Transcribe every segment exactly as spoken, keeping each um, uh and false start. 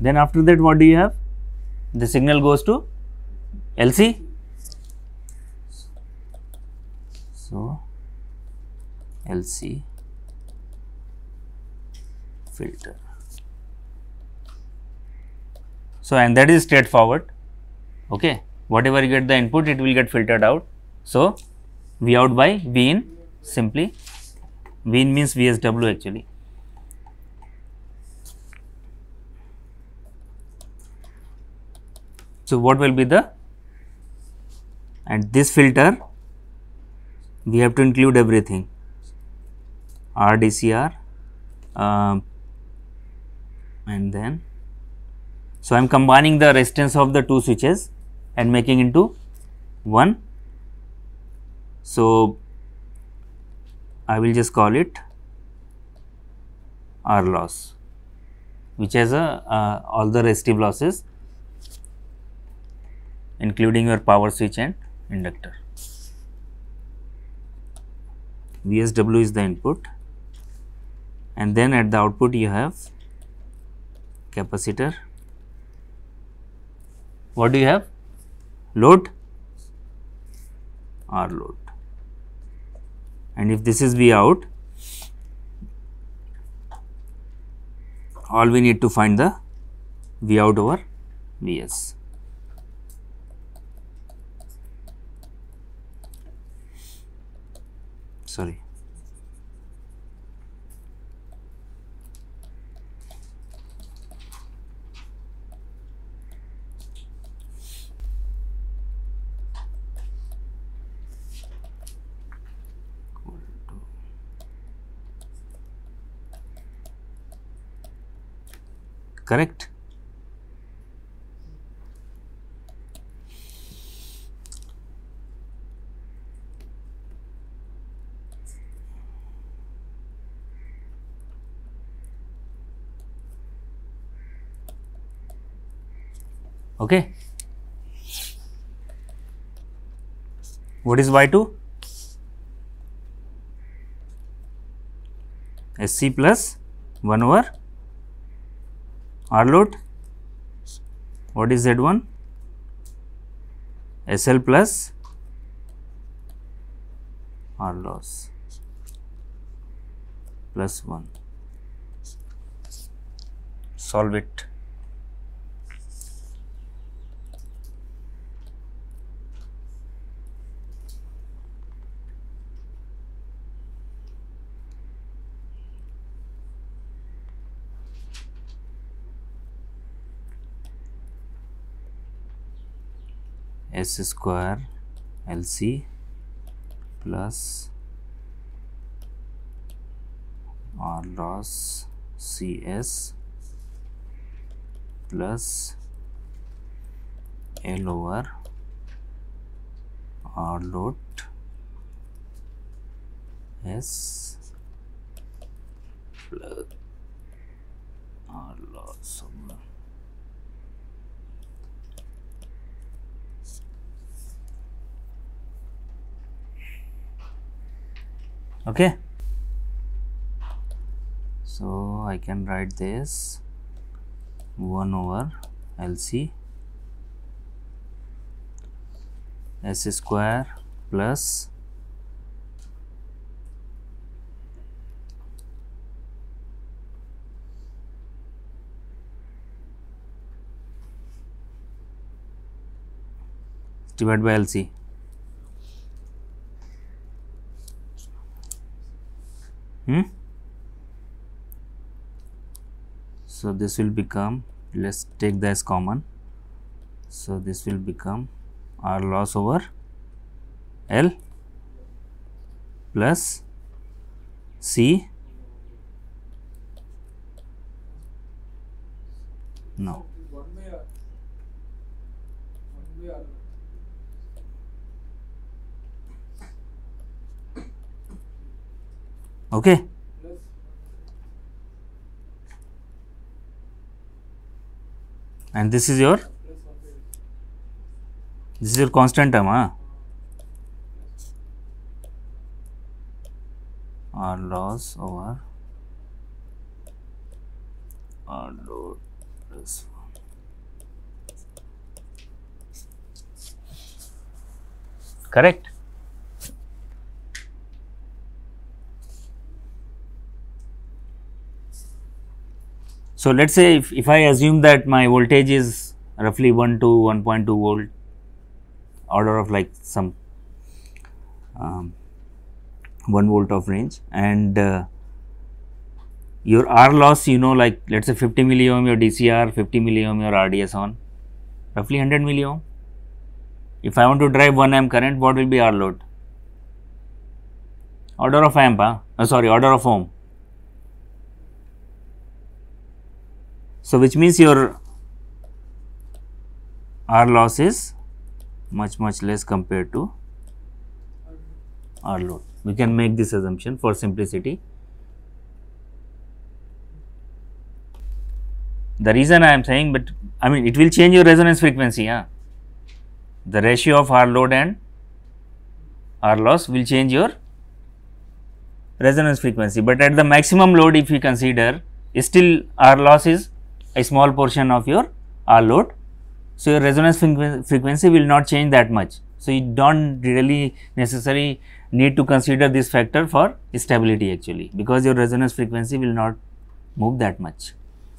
Then after that, what do you have? The signal goes to L C. So L C filter. So and that is straightforward. Okay, whatever you get the input, it will get filtered out. So V out by V in, simply V in means V S W actually. So what will be the, and this filter we have to include everything, R D C R, um, and then, so I am combining the resistance of the two switches and making into one. So I will just call it R loss, which has a uh, all the resistive losses including your power switch and inductor. V S W is the input, and then at the output you have capacitor. What do you have? Load, R load. And if this is V out, all we need to find the V out over V S. Sorry. Correct. Okay. What is Y two? S C plus one over R load. What is Z one? S L plus R loss plus one. Solve it. S square L C plus R loss C S plus L over R load S plus R loss over okay. So I can write this one over L C S square plus divided by L C. Hmm? So this will become, let's take this common. So this will become R loss over L plus C. No. Okay. And this is your, this is your constant term, huh? R loss over R load plus one. correct? So let's say if, if I assume that my voltage is roughly one to one point two volt, order of like some um, one volt of range, and uh, your R loss, you know, like let's say fifty milliohm your D C R, fifty milliohm your R D S on, roughly one hundred milliohm. If I want to drive one amp current, what will be R load? Order of amp, huh? Oh, sorry, order of ohm. So which means your R loss is much much less compared to R load. We can make this assumption for simplicity. The reason I am saying, but I mean it will change your resonance frequency, huh? The ratio of R load and R loss will change your resonance frequency, but at the maximum load, if we consider, still R loss is a small portion of your R load. So your resonance frequency will not change that much. So you don't really necessarily need to consider this factor for stability actually, because your resonance frequency will not move that much.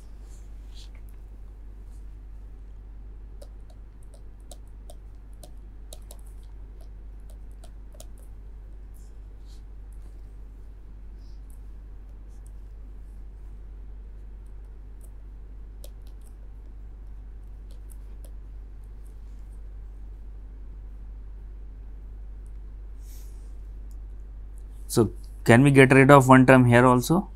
So can we get rid of one term here also?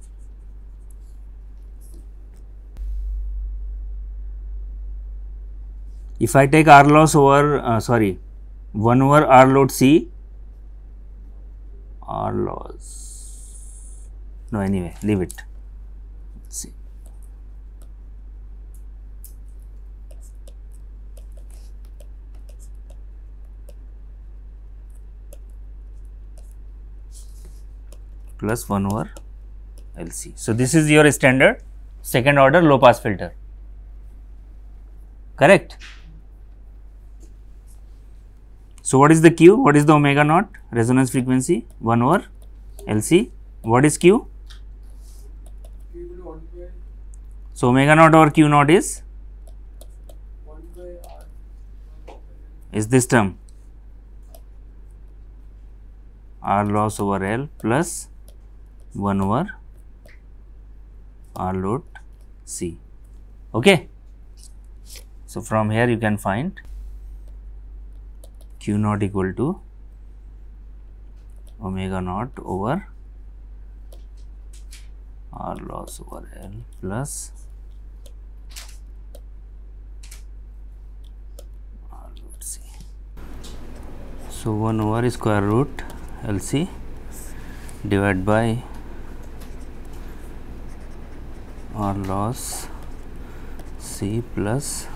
If I take R loss over, uh, sorry, one over R load C, R loss, no, anyway, leave it. Let's see. Plus one over L C. So this is your standard second order low pass filter, correct? So what is the Q? What is the omega naught? Resonance frequency one over L C. What is Q? So omega naught over Q naught is is this term R loss over L plus one over R load C. Okay. So from here you can find Q naught equal to omega naught over R loss over L plus R load C. So one over square root L C divided by R loss C plus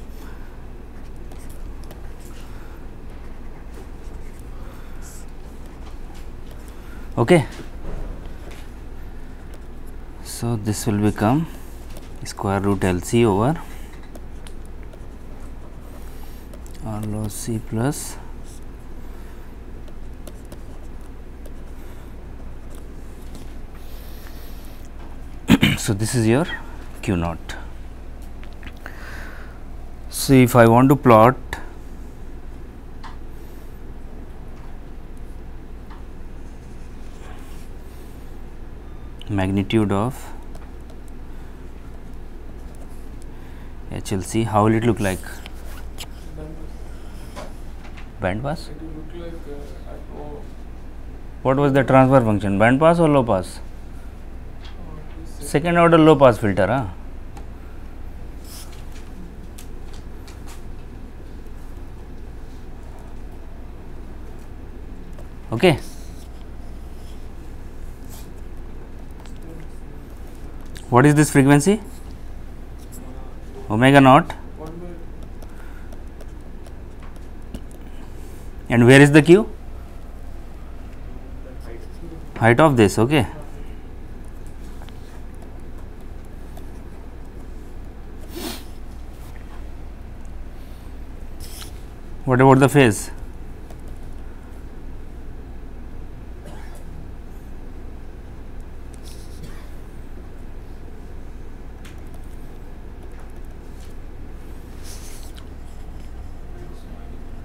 okay. So this will become square root L C over R loss C plus so this is your Q naught. So if I want to plot magnitude of H L C, how will it look like? Band pass? It will look like uh, at O. What was the transfer function? Band pass or low pass? Uh, Second order low pass filter, huh? Okay. What is this frequency? Omega naught. And where is the Q? Height of this, okay. What about the phase?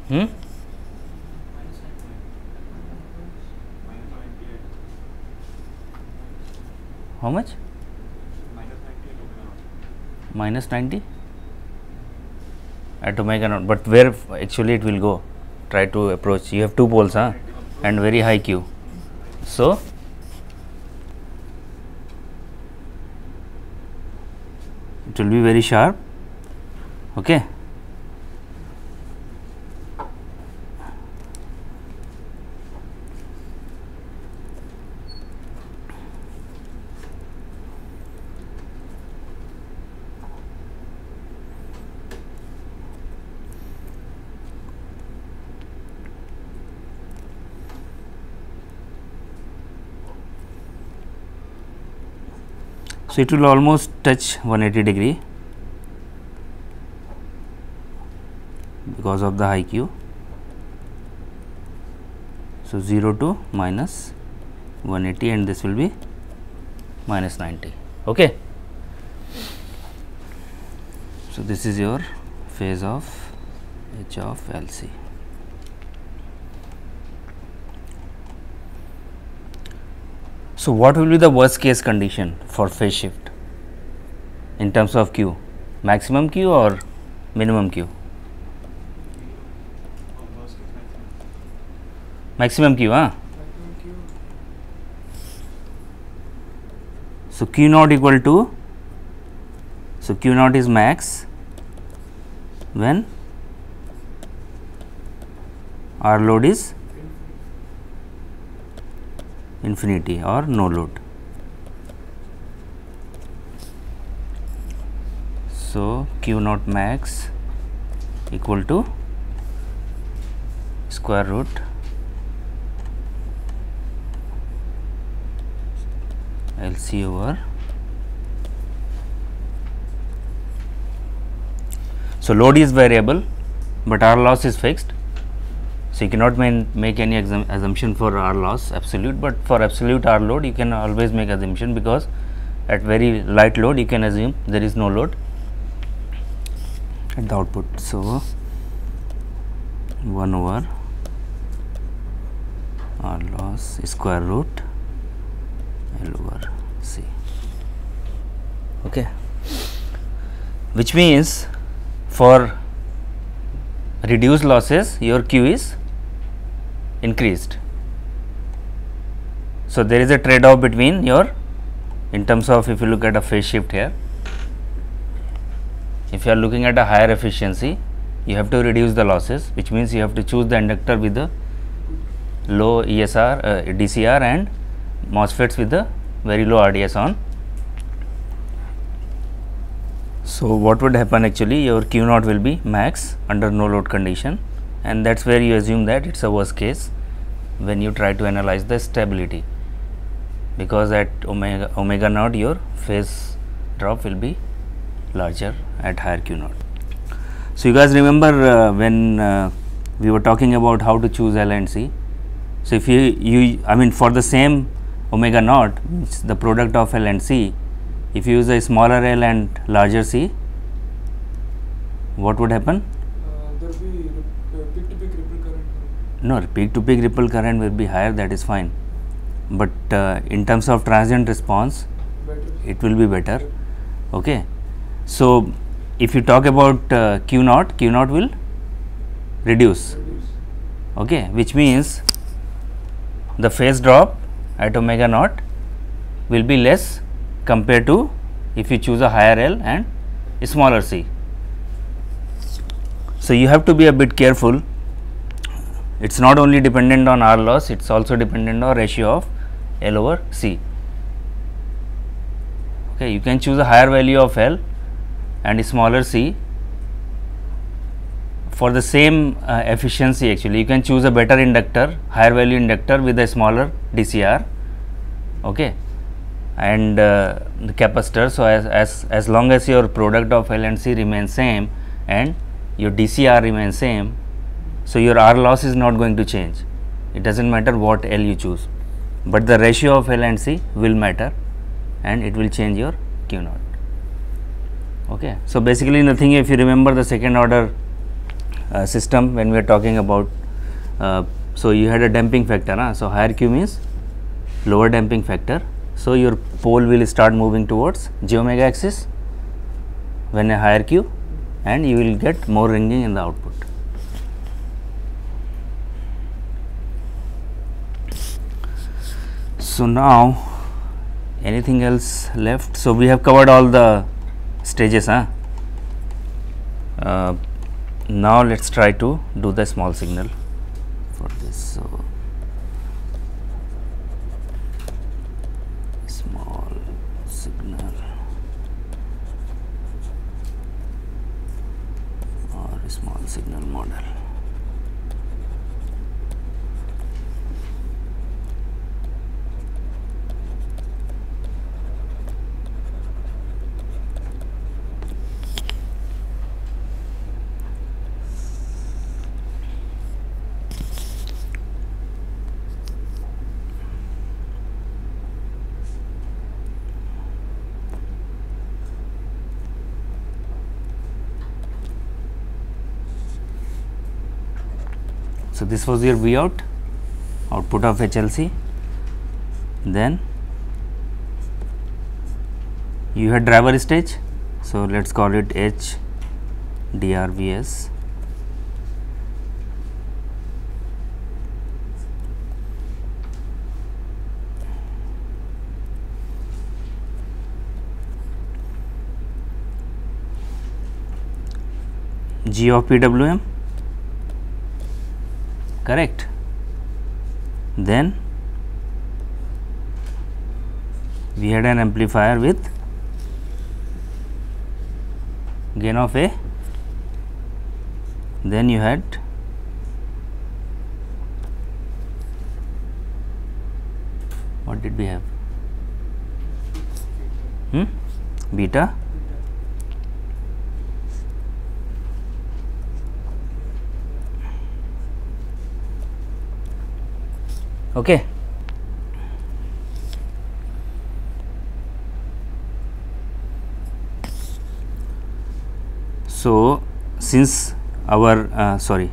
Hmm? How much? Minus ninety at omega naught. But where actually it will go? Try to approach. You have two poles, huh? And very high Q. So it will be very sharp. Okay. So it will almost touch one hundred eighty degree because of the high Q. So zero to minus one hundred eighty, and this will be minus ninety. Okay. So this is your phase of H of L C. So what will be the worst case condition for phase shift in terms of Q? Maximum Q or minimum Q? Maximum Q, huh? So Q naught equal to, so Q naught is max when R load is infinity or no load. So Q naught max equal to square root L C over. So load is variable, but R loss is fixed. So you cannot main, make any assumption for R loss absolute, but for absolute R load you can always make assumption, because at very light load you can assume there is no load at the output. So one over R loss square root L over C. Okay, which means for reduced losses your Q is increased. So there is a trade off between your, in terms of, if you look at a phase shift here, if you are looking at a higher efficiency, you have to reduce the losses, which means you have to choose the inductor with the low E S R, uh, D C R, and MOSFETs with the very low R D S on. So what would happen actually, your Q naught will be max under no load condition, and that is where you assume that it is a worst case when you try to analyze the stability, because at omega, omega naught your phase drop will be larger at higher Q naught. So you guys remember uh, when uh, we were talking about how to choose L and C. So if you, you I mean for the same omega naught, which is the product of L and C, if you use a smaller L and larger C, what would happen? Uh, there will be uh, peak to peak ripple current. No, peak to peak ripple current will be higher, that is fine, but uh, in terms of transient response Better. it will be better. Okay. So if you talk about uh, Q naught, Q naught will reduce. Reduce. Okay, which means the phase drop at omega naught will be less compared to if you choose a higher L and a smaller C. So you have to be a bit careful. It is not only dependent on R loss, it is also dependent on ratio of L over C. Okay, you can choose a higher value of L and a smaller C for the same uh, efficiency. Actually, you can choose a better inductor, higher value inductor with a smaller D C R, okay, and uh, the capacitor. So as, as as long as your product of L and C remains same and your D C R remains same, so your R loss is not going to change. It does not matter what L you choose, but the ratio of L and C will matter, and it will change your Q naught. Okay. So basically nothing. If you remember the second order uh, system, when we are talking about, uh, so you had a damping factor, huh? So higher Q means lower damping factor. So your pole will start moving towards j omega axis when a higher Q, and you will get more ringing in the output. So now anything else left? So we have covered all the stages, huh? Uh, now let's try to do the small signal for this. So small signal or small signal model. So this was your V out, output of H L C. Then you had driver stage, so let's call it H D R V S. G of P W M, correct. Then we had an amplifier with gain of A. Then you had what did we have? Hmm? Beta. Okay. So since our uh, sorry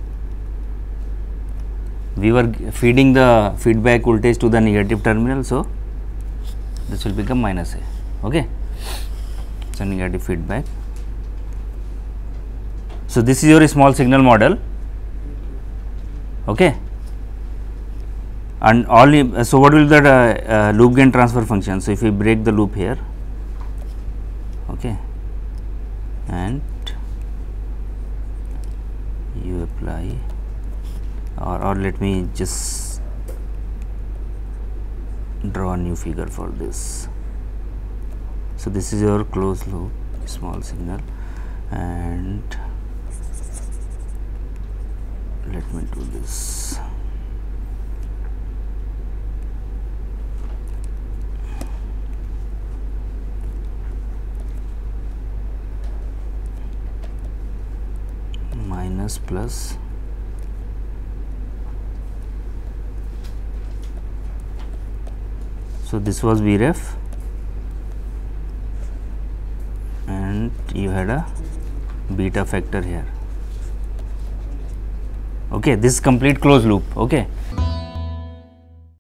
we were feeding the feedback voltage to the negative terminal, so this will become minus A. Okay, so negative feedback. So this is your small signal model. Okay. And all, uh, so what will that uh, uh, loop gain transfer function? So if we break the loop here, okay, and you apply, or, or let me just draw a new figure for this. So this is your closed loop small signal, and let me do this. Minus plus so this was V ref and you had a beta factor here. Okay, this is complete closed loop. Okay,